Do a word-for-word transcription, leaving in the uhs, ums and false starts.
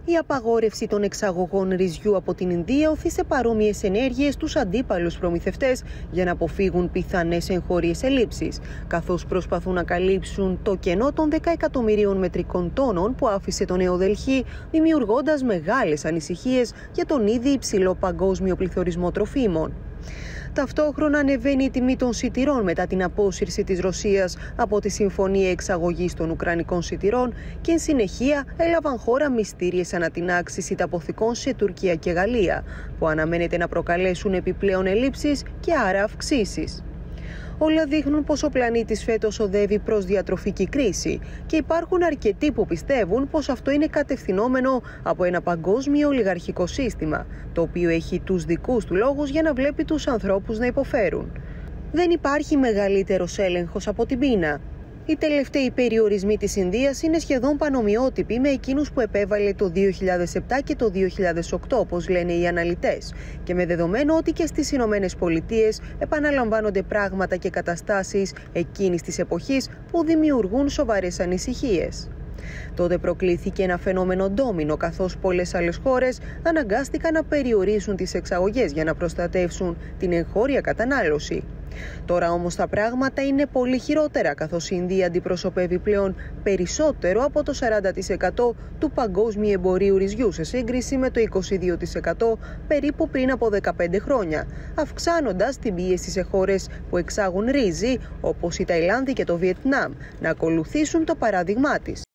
Η απαγόρευση των εξαγωγών ρυζιού από την Ινδία οθεί σε παρόμοιες ενέργειες στους αντίπαλους προμηθευτές για να αποφύγουν πιθανές εγχώριες ελλείψεις, καθώς προσπαθούν να καλύψουν το κενό των δέκα εκατομμυρίων μετρικών τόνων που άφησε το Νέο Δελχή, δημιουργώντας μεγάλες ανησυχίες για τον ήδη υψηλό παγκόσμιο πληθωρισμό τροφίμων. Ταυτόχρονα ανεβαίνει η τιμή των σιτηρών μετά την απόσυρση της Ρωσίας από τη Συμφωνία Εξαγωγής των Ουκρανικών Σιτηρών και εν συνεχεία έλαβαν χώρα μυστήριες ανατινάξεις σιταποθηκών σε Τουρκία και Γαλλία, που αναμένεται να προκαλέσουν επιπλέον ελλείψεις και άρα αυξήσεις. Όλα δείχνουν πως ο πλανήτης φέτος οδεύει προς διατροφική κρίση και υπάρχουν αρκετοί που πιστεύουν πως αυτό είναι κατευθυνόμενο από ένα παγκόσμιο ολιγαρχικό σύστημα, το οποίο έχει τους δικούς του λόγους για να βλέπει τους ανθρώπους να υποφέρουν. Δεν υπάρχει μεγαλύτερος έλεγχος από την πείνα. Οι τελευταίοι περιορισμοί της Ινδίας είναι σχεδόν πανομοιότυποι με εκείνους που επέβαλε το δύο χιλιάδες επτά και το δύο χιλιάδες οκτώ, όπως λένε οι αναλυτές, και με δεδομένο ότι και στις Ηνωμένες Πολιτείες επαναλαμβάνονται πράγματα και καταστάσεις εκείνης της εποχής που δημιουργούν σοβαρές ανησυχίες. Τότε προκλήθηκε ένα φαινόμενο ντόμινο, καθώς πολλές άλλες χώρες αναγκάστηκαν να περιορίσουν τις εξαγωγές για να προστατεύσουν την εγχώρια κατανάλωση. Τώρα όμως τα πράγματα είναι πολύ χειρότερα, καθώς η Ινδία αντιπροσωπεύει πλέον περισσότερο από το σαράντα τοις εκατό του παγκόσμιου εμπορίου ρυζιού σε σύγκριση με το είκοσι δύο τοις εκατό περίπου πριν από δεκαπέντε χρόνια, αυξάνοντας την πίεση σε χώρες που εξάγουν ρύζι όπως η Ταϊλάνδη και το Βιετνάμ να ακολουθήσουν το παράδειγμά της.